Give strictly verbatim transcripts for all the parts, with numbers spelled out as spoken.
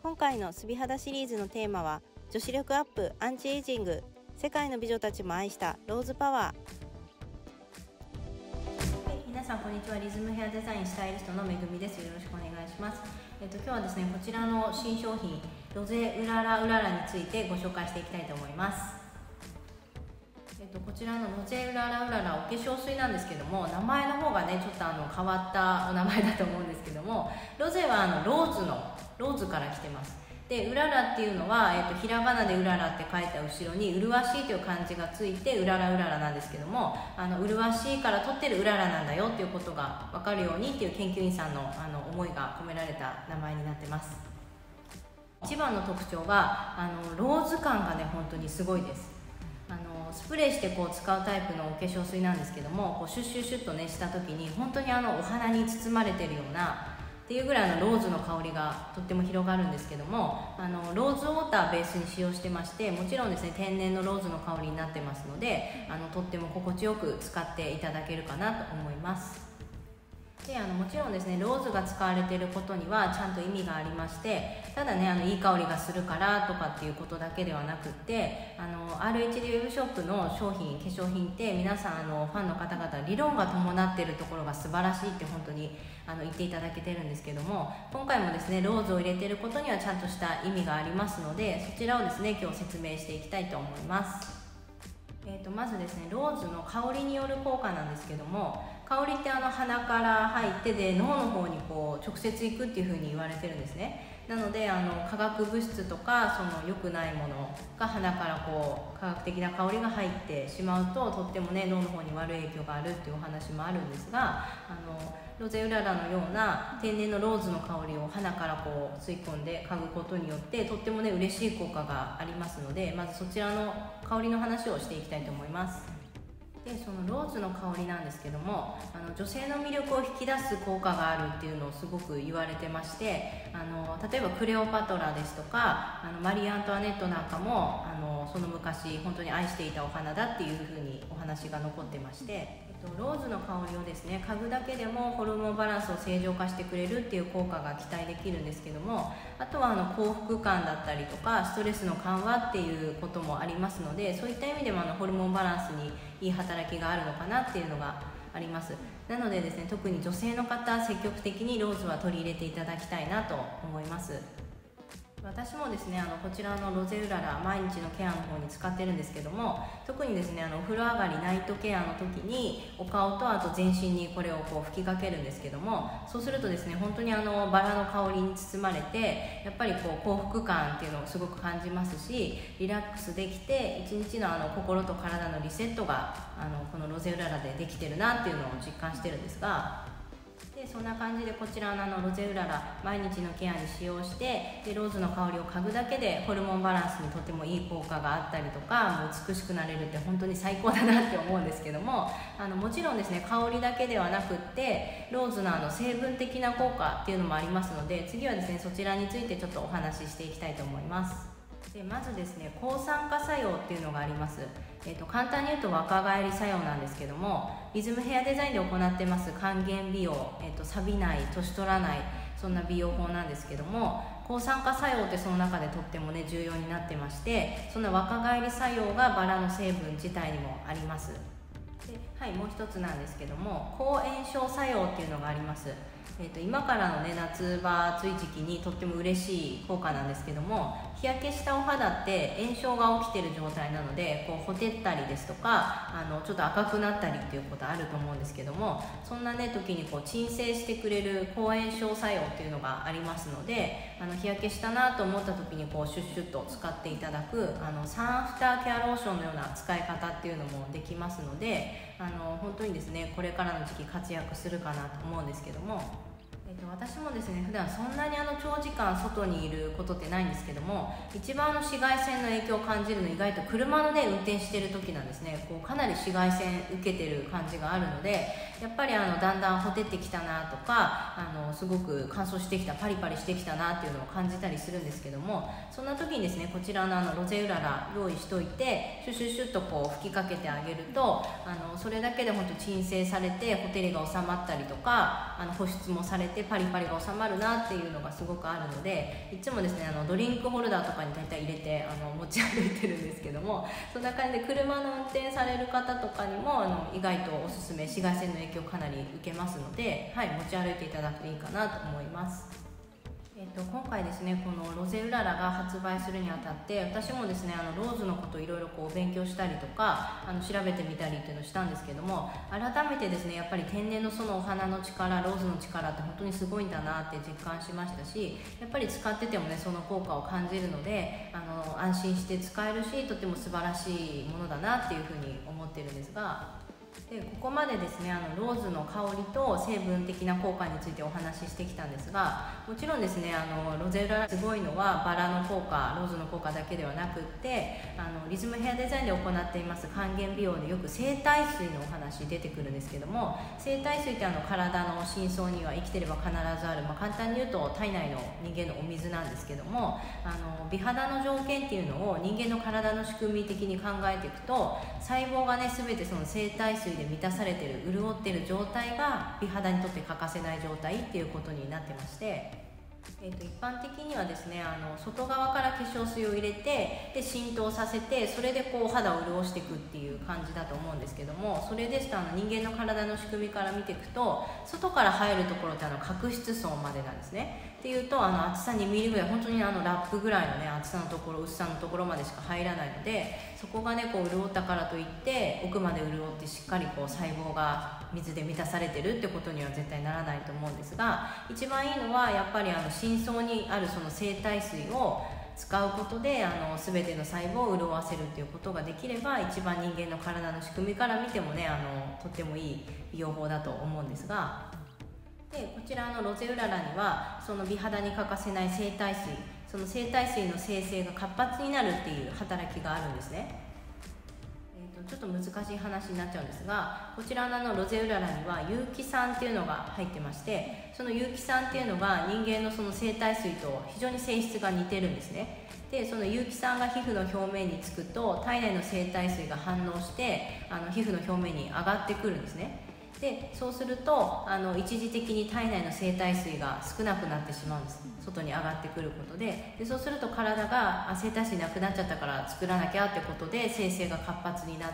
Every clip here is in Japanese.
今回のすび肌シリーズのテーマは女子力アップ、アンチエイジング、世界の美女たちも愛したローズパワー。はい、皆さんこんにちは。リズムヘアデザインスタイリストのめぐみです。よろしくお願いします。えっと今日はですね、こちらの新商品ロゼうららうららについてご紹介していきたいと思います。えっと、こちらのロゼうららうららお化粧水なんですけども、名前の方がねちょっとあの変わったお名前だと思うんですけども、ロゼはあのローズのローズから来てます。でうららっていうのは、えっと、ひらがなでうららって書いた後ろに麗しいという漢字がついてうららうららなんですけども、あの麗しいから取ってるうららなんだよっていうことが分かるようにっていう研究員さんのあの思いが込められた名前になってます。一番の特徴はあのローズ感がね本当にすごいです。あのスプレーしてこう使うタイプのお化粧水なんですけども、こうシュッシュッシュッとねした時に本当にあのお花に包まれてるようなっていうぐらいのローズの香りがとっても広がるんですけども、あのローズウォーターベースに使用してまして、もちろんですね天然のローズの香りになってますので、あのとっても心地よく使っていただけるかなと思います。であのもちろんですねローズが使われていることにはちゃんと意味がありまして、ただねあのいい香りがするからとかっていうことだけではなくって、あの アールエイチディー ウェブショップの商品化粧品って皆さんあのファンの方々理論が伴っているところが素晴らしいって本当にあの言っていただけてるんですけども、今回もですねローズを入れていることにはちゃんとした意味がありますので、そちらをですね今日説明していきたいと思います。えー、とまずですねローズの香りによる効果なんですけども、香りってあの鼻から入ってで脳の方にこう直接行くっていう風に言われてるんですね。なのであの化学物質とかその良くないものが鼻からこう化学的な香りが入ってしまうと、とってもね脳の方に悪い影響があるっていうお話もあるんですが、あのロゼうららのような天然のローズの香りを鼻からこう吸い込んで嗅ぐことによってとってもね嬉しい効果がありますので、まずそちらの香りの話をしていきたいと思います。でそのローズの香りなんですけども、あの女性の魅力を引き出す効果があるっていうのをすごく言われてまして、あの例えばクレオパトラですとかあのマリー・アントワネットなんかもあのその昔本当に愛していたお花だっていうふうにお話が残ってまして、えっと、ローズの香りをですね嗅ぐだけでもホルモンバランスを正常化してくれるっていう効果が期待できるんですけども、あとはあの幸福感だったりとかストレスの緩和っていうこともありますので、そういった意味でもあのホルモンバランスにいい働きがあるのかなっていうのがあります。なのでですね、特に女性の方積極的にローズは取り入れていただきたいなと思います。私もですねあのこちらのロゼうらら毎日のケアの方に使ってるんですけども、特にですねあのお風呂上がりナイトケアの時にお顔とあと全身にこれをこう吹きかけるんですけども、そうするとですね本当にあのバラの香りに包まれて、やっぱりこう幸福感っていうのをすごく感じますし、リラックスできて一日のあの心と体のリセットがあのこのロゼうららでできてるなっていうのを実感してるんですが、でそんな感じでこちらのあのロゼうらら毎日のケアに使用して、でローズの香りを嗅ぐだけでホルモンバランスにとてもいい効果があったりとか、もう美しくなれるって本当に最高だなって思うんですけども、あのもちろんですね香りだけではなくってローズのあの成分的な効果っていうのもありますので、次はですねそちらについてちょっとお話ししていきたいと思います。でまずですね抗酸化作用っていうのがあります。えーと、簡単に言うと若返り作用なんですけども、リズムヘアデザインで行ってます還元美容、えーと、錆びない年取らないそんな美容法なんですけども、抗酸化作用ってその中でとってもね重要になってまして、そんな若返り作用がバラの成分自体にもあります。ではい、もう一つなんですけども抗炎症作用っていうのがあります。えー、と今からの、ね、夏場暑い時期にとっても嬉しい効果なんですけども、日焼けしたお肌って炎症が起きてる状態なのでこうほてったりですとかあのちょっと赤くなったりっていうことあると思うんですけども、そんな、ね、時にこう鎮静してくれる抗炎症作用っていうのがありますので、あの日焼けしたなと思った時にこうシュッシュッと使っていただくあのサンアフターケアローションのような使い方っていうのもできますので、あの本当にですねこれからの時期活躍するかなと思うんですけども、えっと、私もですね普段そんなにあの長時間外にいることってないんですけども、一番の紫外線の影響を感じるの意外と車のね運転してる時なんですね。こうかなり紫外線受けてる感じがあるので、 やっぱりあのだんだんほてってきたなとか、あのすごく乾燥してきた、パリパリしてきたなっていうのを感じたりするんですけども、そんな時にですね、こちらのあのロゼウララ用意しといて、シュシュシュッとこう吹きかけてあげると、あのそれだけで本当鎮静されてほてりが収まったりとか、あの保湿もされてパリパリが収まるなっていうのがすごくあるので、いつもですね、あのドリンクホルダーとかに大体入れてあの持ち歩いてるんですけども、そんな感じで車の運転される方とかにもあの意外とおすすめ、紫外線の影響をかなり受けますので、はい、持ち歩いていただくといいかなと思います。えっと、今回ですね、このロゼウララが発売するにあたって、私もですね、あのローズのことをいろいろこう勉強したりとか、あの調べてみたりっていうのをしたんですけども、改めてですね、やっぱり天然のそのお花の力、ローズの力って本当にすごいんだなって実感しましたし、やっぱり使っててもね、その効果を感じるので、あの安心して使えるし、とても素晴らしいものだなっていうふうに思ってるんですが、でここまでですね、あのローズの香りと成分的な効果についてお話ししてきたんですが、もちろんですね、あのロゼウララすごいのはバラの効果、ローズの効果だけではなくって、あのリズムヘアデザインで行っています還元美容でよく整体水のお話出てくるんですけども、整体水ってあの体の深層には生きてれば必ずある、まあ、簡単に言うと体内の人間のお水なんですけども、あの美肌の条件っていうのを人間の体の仕組み的に考えていくと、細胞がね全てその整体水で満たされている、潤っている状態が美肌にとって欠かせない状態っていうことになってまして、えー、と一般的にはですね、あの外側から化粧水を入れて、で浸透させて、それでこう肌を潤していくっていう感じだと思うんですけども、それですとあの人間の体の仕組みから見ていくと、外から入るところってあの角質層までなんですね。っていうと、あの厚さにミリぐらい、本当にあのラップぐらいのね厚さのところ、薄さのところまでしか入らないので、そこがねこう潤ったからといって奥まで潤ってしっかりこう細胞が水で満たされてるってことには絶対ならないと思うんですが、一番いいのはやっぱりあの深層にあるその整体水を使うことで、あの全ての細胞を潤わせるっていうことができれば、一番人間の体の仕組みから見てもね、あのとってもいい美容法だと思うんですが、でこちらのロゼウララにはその美肌に欠かせない整体水、その整体水の生成が活発になるっていう働きがあるんですね。えーと、ちょっと難しい話になっちゃうんですが、こちらのあのロゼウララには有機酸っていうのが入ってまして、その有機酸っていうのが人間のその整体水と非常に性質が似てるんですね。でその有機酸が皮膚の表面につくと、体内の整体水が反応してあの皮膚の表面に上がってくるんですね。でそうするとあの一時的に体内の整体水が少なくなってしまうんです、外に上がってくることで。でそうすると体があ整体水なくなっちゃったから作らなきゃってことで生成が活発になって、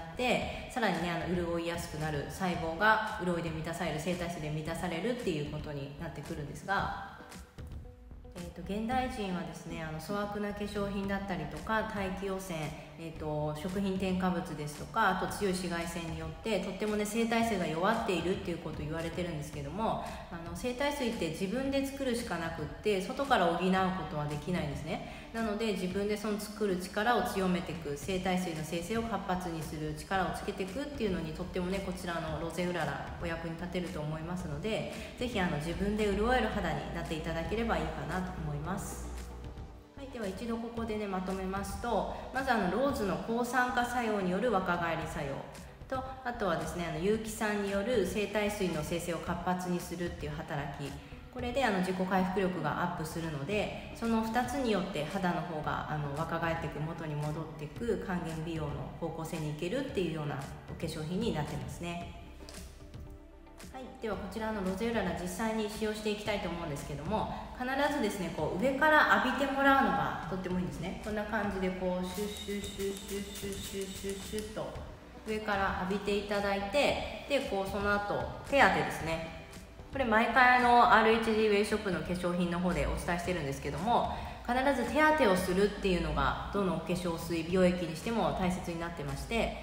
さらにねあの潤いやすくなる、細胞が潤いで満たされる、整体水で満たされるっていうことになってくるんですが、えー、と現代人はですね、あの粗悪な化粧品だったりとか大気汚染、えー、と食品添加物ですとか、あと強い紫外線によってとってもね整体水が弱っているっていうことを言われてるんですけども、あの整体水って自分で作るしかなくって、外から補うことはできないんですね。なので自分でその作る力を強めていく、整体水の生成を活発にする力をつけていくっていうのにとってもね、こちらのロゼウララお役に立てると思いますので、ぜひあの自分で潤える肌になっていただければいいかなと思います。はい、では一度ここでねまとめますと、まずあのローズの抗酸化作用による若返り作用と、あとはですねあの有機酸による整体水の生成を活発にするっていう働き、これであの自己回復力がアップするので、そのふたつによって肌の方があの若返っていく、元に戻っていく還元美容の方向性にいけるっていうようなお化粧品になってますね。はい、ではこちらのロゼウララ実際に使用していきたいと思うんですけども、必ずですねこう上から浴びてもらうのがとってもいいんですね。こんな感じでこうシュッシュッシュッシュッシュッシュッシュッシュッと上から浴びていただいて、でこうその後手当てですね、これ毎回あの アールエイチディー ウェイショップの化粧品の方でお伝えしてるんですけども、必ず手当てをするっていうのがどのお化粧水、美容液にしても大切になってまして、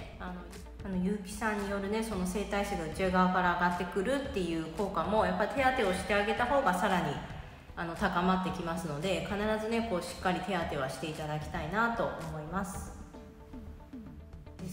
あのあの有機酸によるねその整体水が内側から上がってくるっていう効果もやっぱり手当てをしてあげた方がさらにあの高まってきますので、必ずねこうしっかり手当てはしていただきたいなと思います。で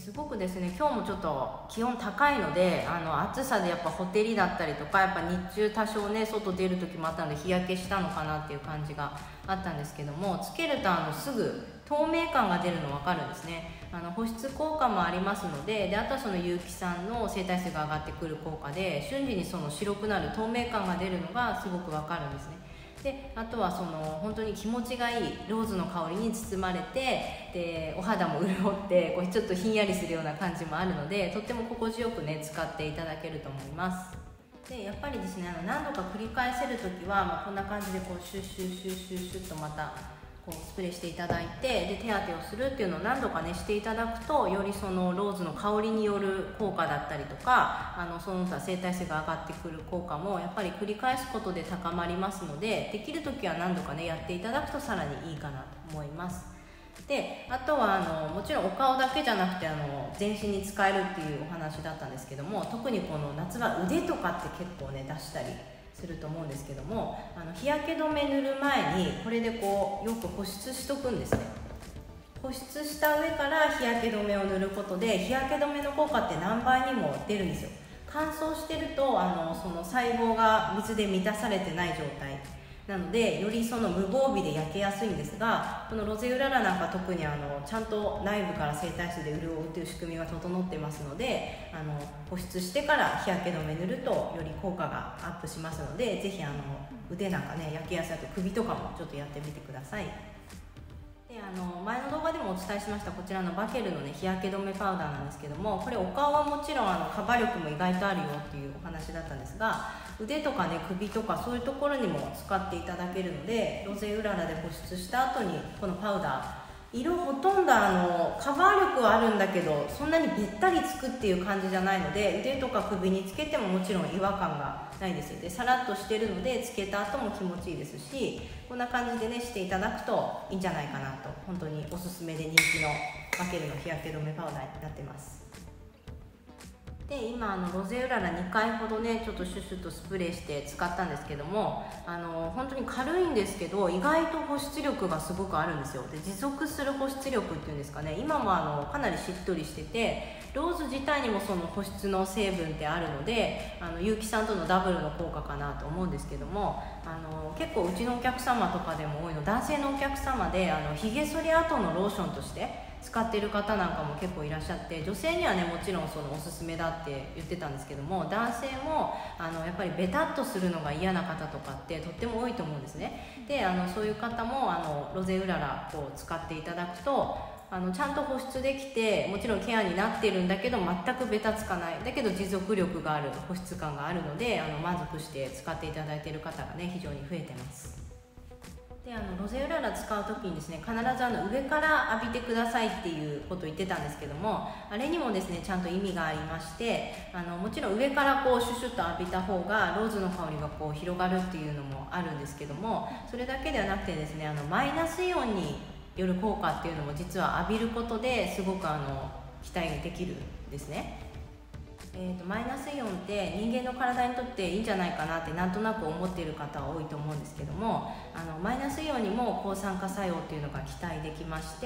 ですごくですね、今日もちょっと気温高いので、あの暑さでやっぱほてりだったりとか、やっぱ日中多少ね外出る時もあったので日焼けしたのかなっていう感じがあったんですけども、つけるとあのすぐ透明感が出るの分かるんですね。あの保湿効果もありますので、であとはその有機酸の生体水が上がってくる効果で瞬時にその白くなる透明感が出るのがすごく分かるんですね。であとはその本当に気持ちがいいローズの香りに包まれて、でお肌も潤ってこうちょっとひんやりするような感じもあるので、とっても心地よくね使っていただけると思います。でやっぱりですね、あの何度か繰り返せる時は、まあ、こんな感じでこうシュッシュッシュッシュッシュッとまたこうスプレーしていただいて、で手当てをするっていうのを何度かねしていただくと、よりそのローズの香りによる効果だったりとか、あのその他生体性が上がってくる効果もやっぱり繰り返すことで高まりますので、できる時は何度かねやっていただくとさらにいいかなと思います。であとはあのもちろんお顔だけじゃなくてあの全身に使えるっていうお話だったんですけども、特にこの夏は腕とかって結構ね出したりすると思うんですけども、あの日焼け止め塗る前にこれでこうよく保湿しとくんですね。保湿した上から日焼け止めを塗ることで、日焼け止めの効果って何倍にも出るんですよ。乾燥してるとあのその細胞が水で満たされてない状態なので、よりその無防備で焼けやすいんですが、このロゼウララなんか特にあのちゃんと内部から生体水で潤うという仕組みが整ってますので、あの保湿してから日焼け止め塗るとより効果がアップしますので、ぜひあの腕なんかね焼けやすい、あと首とかもちょっとやってみてください。であの前の動画でもお伝えしましたこちらのバケルの、ね、日焼け止めパウダーなんですけども、これお顔はもちろんあのカバー力も意外とあるよっていうお話だったんですが、腕とかね首とかそういうところにも使っていただけるので、ロゼウララで保湿した後にこのパウダー、色ほとんどあのカバー力はあるんだけどそんなにべったりつくっていう感じじゃないので、腕とか首につけてももちろん違和感がないですよ。でさらっとしてるのでつけた後も気持ちいいですし、こんな感じでねしていただくといいんじゃないかなと、本当におすすめで人気のバケルの日焼け止めパウダーになってます。で今あのロゼウララにかいほどねちょっとシュッシュッとスプレーして使ったんですけども、あの本当に軽いんですけど意外と保湿力がすごくあるんですよ。で持続する保湿力っていうんですかね、今もあのかなりしっとりしてて、ローズ自体にもその保湿の成分ってあるので、あの有機酸とのダブルの効果かなと思うんですけども、あの結構うちのお客様とかでも多いの、男性のお客様であのひげ剃り後のローションとして使っている方なんかも結構いらっしゃって、女性にはねもちろんそのおすすめだって言ってたんですけども、男性もあのやっぱりベタっとするのが嫌な方とかってとっても多いと思うんですね。であのそういう方もあのロゼウララを使っていただくと、あのちゃんと保湿できて、もちろんケアになっているんだけど全くベタつかない、だけど持続力がある保湿感があるので、あの満足して使っていただいている方がね非常に増えてます。であのロゼウララ使う時にですね、必ずあの上から浴びてくださいっていうことを言ってたんですけども、あれにもですねちゃんと意味がありまして、あのもちろん上からこうシュシュッと浴びた方がローズの香りがこう広がるっていうのもあるんですけども、それだけではなくてですね、あのマイナスイオンによる効果っていうのも実は浴びることですごくあの期待できるんですね。えーと、マイナスイオンって人間の体にとっていいんじゃないかなってなんとなく思っている方は多いと思うんですけども、あのマイナスイオンにも抗酸化作用っていうのが期待できまして、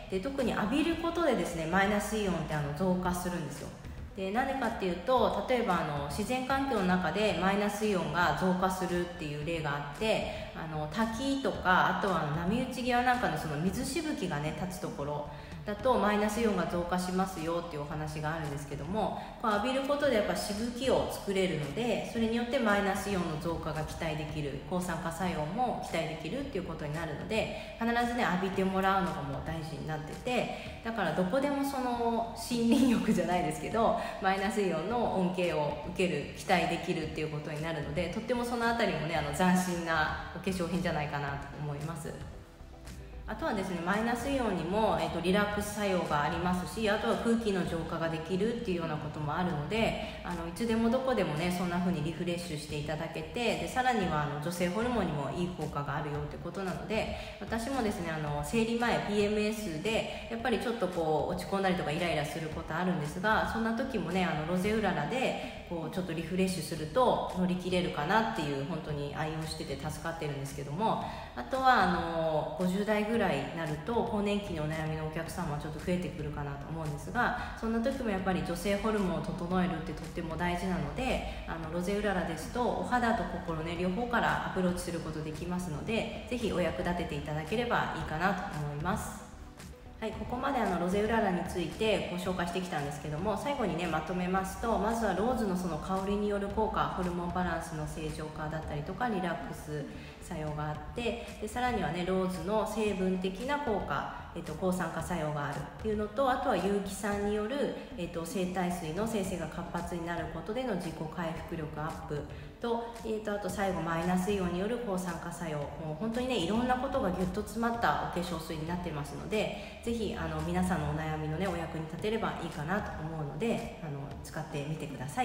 で特に浴びることでですねマイナスイオンってあの増加するんですよ。でなんでかっていうと、例えばあの自然環境の中でマイナスイオンが増加するっていう例があって、あの滝とかあとはあの波打ち際なんかのその水しぶきがね立つところだとマイナスイオンが増加しますよっていうお話があるんですけども、こう浴びることでやっぱしぶきを作れるので、それによってマイナスイオンの増加が期待できる、抗酸化作用も期待できるっていうことになるので、必ずね浴びてもらうのがもう大事になってて、だからどこでもその森林浴じゃないですけどマイナスイオンの恩恵を受ける、期待できるっていうことになるので、とってもそのあたりもねあの斬新なお化粧品じゃないかなと思います。あとはですねマイナスイオンにも、えー、とリラックス作用がありますし、あとは空気の浄化ができるっていうようなこともあるので、あのいつでもどこでもねそんな風にリフレッシュしていただけて、でさらにはあの女性ホルモンにもいい効果があるよってことなので、私もですねあの生理前 ピーエムエス でやっぱりちょっとこう落ち込んだりとかイライラすることあるんですが、そんな時もねあのロゼウララでこうちょっとリフレッシュすると乗り切れるかなっていう、本当に愛用してて助かってるんですけども、あとはあのごじゅうだいぐらいぐらいになると更年期にお悩みのお客様はちょっと増えてくるかなと思うんですが、そんな時もやっぱり女性ホルモンを整えるってとっても大事なので、あのロゼウララですとお肌と心ね両方からアプローチすることできますので、ぜひお役立てていただければいいかなと思います。はい、ここまであのロゼウララについてご紹介してきたんですけども、最後にねまとめますと、まずはローズのその香りによる効果、ホルモンバランスの正常化だったりとかリラックス作用があって、でさらにはねローズの成分的な効果、えっと、抗酸化作用があるっていうのと、あとは有機酸による、えっと、生体水の生成が活発になることでの自己回復力アップと、えっと、あと最後マイナスイオンによる抗酸化作用、もう本当にねいろんなことがぎゅっと詰まったお化粧水になってますので、ぜひあの皆さんのお悩みのねお役に立てればいいかなと思うので、あの使ってみてください。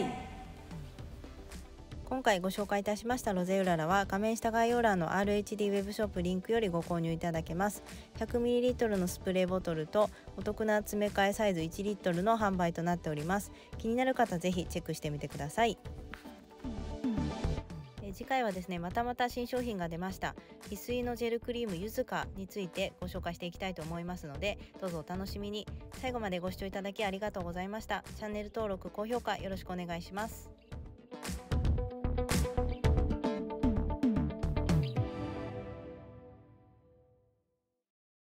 今回ご紹介いたしましたロゼウララは画面下概要欄の アールエイチディー ウェブショップリンクよりご購入いただけます。 ひゃくミリリットル のスプレーボトルとお得な詰め替えサイズいちリットルの販売となっております。気になる方ぜひチェックしてみてください。え次回はですねまたまた新商品が出ました翡翠のジェルクリームゆずかについてご紹介していきたいと思いますので、どうぞお楽しみに。最後までご視聴いただきありがとうございました。チャンネル登録高評価よろしくお願いします。